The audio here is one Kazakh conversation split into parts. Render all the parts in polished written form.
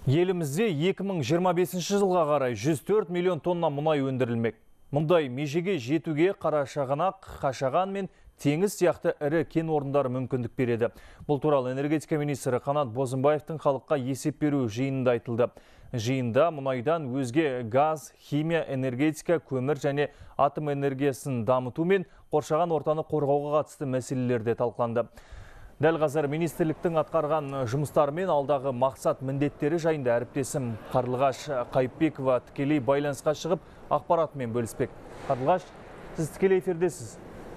Елімізде 2025 жылға қарай 104 миллион тонна мұнай өндірілмек. Мұндай межеге жетуге Қарашығанақ, Қашаған мен теңіз сияқты ірі кен орындары мүмкіндік береді. Бұл туралы энергетика министрі Қанат Бозымбаевтың халыққа есеп беру жиынында айтылды. Жиында мұнайдан өзге газ, химия, энергетика, көмір және атом энергиясын дамыту мен қоршаған ортаны қорғауға қатысты мәселелерде талқыланды. Дәл қазір министрліктің атқарған жұмыстары мен алдағы мақсат міндеттері жайында әріптесім Қарлығаш Қайыпбекова тікелей байланысқа шығып ақпаратымен бөліспек. Қарлығаш, сіз тікелей эфирдесіз.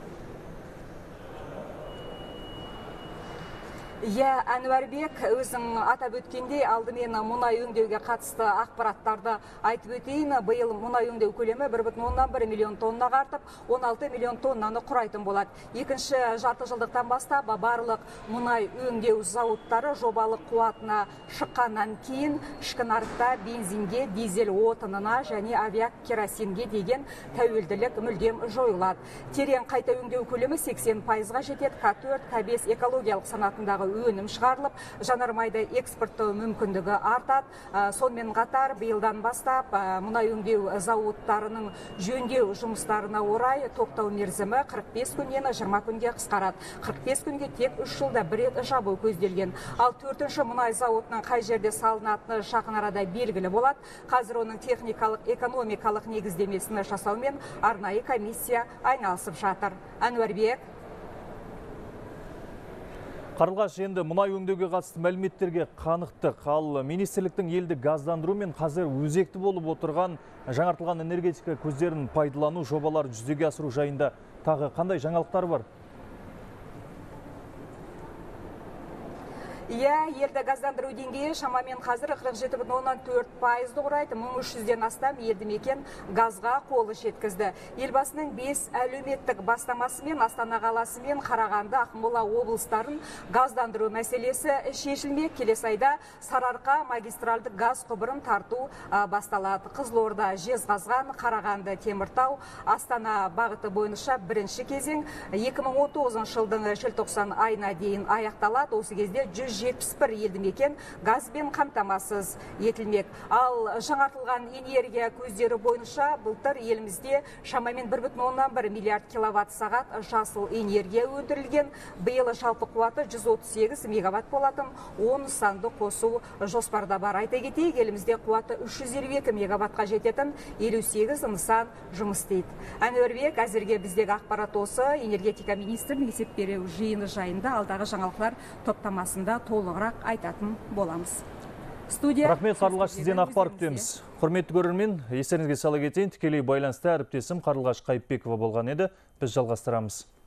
Әнуарбек, өзің атап өткендей, алдымен мұнай өңдеуге қатысты ақпараттарды айтып өтейін. Биыл мұнай өңдеу көлемі 1,1 миллион тоннаға артып, 16 миллион тоннаны құрайтын болады. Екінші жарты жылдықтан бастап барлық мұнай өңдеу зауыттары жобалық қуатына шыққаннан кейін ішкі нарықта бензинге, дизель отынына және авиакеросинге деген тәуелділік мүлдем жойылады. Терең қайта өңдеу көлемі 80%-ға жетеді. К4, К5 экологиялық санатындағы өнім шығарылып, жанармайды экспорттау мүмкіндігі артады. Сонымен қатар биылдан бастап мұнай өңдеу зауыттарының жөндеу жұмыстарына орай тоқтау мерзімі 45 күннен 20 күнге қысқарады. 45 күнге тек 3 жылда бір рет жабу көзделген. Ал 4-ші мұнай зауытының қай жерде салынатыны жақын арада белгілі болады. Қазір оның техникалық, экономикалық негіздемесін жасаумен арнайы комиссия айналысып жатыр. Әнуарбек. Қарлығаш, енді мұнай өңдеуге қатысты мәліметтерге қанықтық. Ал министрліктің елді газдандыру мен қазір өзекті болып отырған жаңартылған энергетика көздерін пайдалану жобалар жүзеге асыру жайында тағы қандай жаңалықтар бар? Елді газдандыру деңгейі шамамен қазір 47,4%-ды құрайды. 1300-ден астам елді мекен газға қолы жеткізді. Елбасының 5 әлеуметтік бастамасымен Астана қаласы мен Қарағанды, Ақмола облыстарын газдандыру мәселесі шешілмек. Келесі айда Сарыарқа магистральды газ құбырын тарту басталады. Қызылорда, Жезқазған, Қарағанды, Теміртау, Астана бағыты бойынша бірінші кезең 2019 жылдың желтоқсан айына дейін аяқталады. Осы кезде 171 елді мекен газбен қамтамасыз етілмек. Ал жаңартылған энергия көздері бойынша былтыр елімізде шамамен 1,1 миллиард киловатт сағат жасыл энергия өндірілген. Биыл жалпы қуаты 138 мегаватт болатын 10 нысанды қосу жоспарда бар. Айта кетейік, елімізде қуаты 352 мегаваттқа жететін 58 нысан жұмыс істейді. Әнуарбек, әзірге біздегі ақпарат осы. Энергетика министрінің есеп беру жиыны жайында алдағы жаңалықтар топтамасында толығырақ айтатын боламыз. Рахмет, Қарлығаш, сізден ақпар күтеміз. Құрметті көрермен, естеріңізге сала кетейін, тікелей байланысты әріптесім Қарлығаш Қайыпбекова болған еді. Біз жалғастырамыз.